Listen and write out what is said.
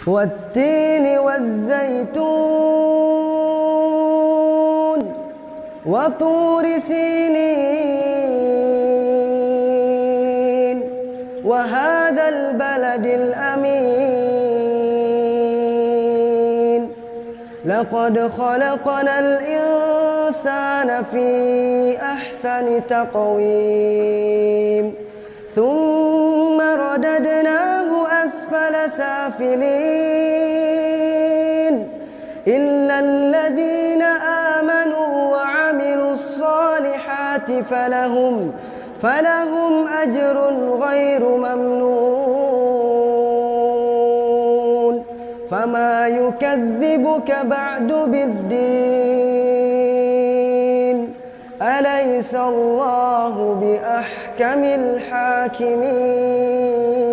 والتين والزيتون وطور سينين وهذا البلد الأمين لقد خلقنا الإنسان في أحسن تقويم ثم رددناه أسفل سافلين إلا الذين آمنوا وعملوا الصالحات فلهم أجر غير ممنون فما يكذبك بعد بالدين أليس الله بأحكم الحاكمين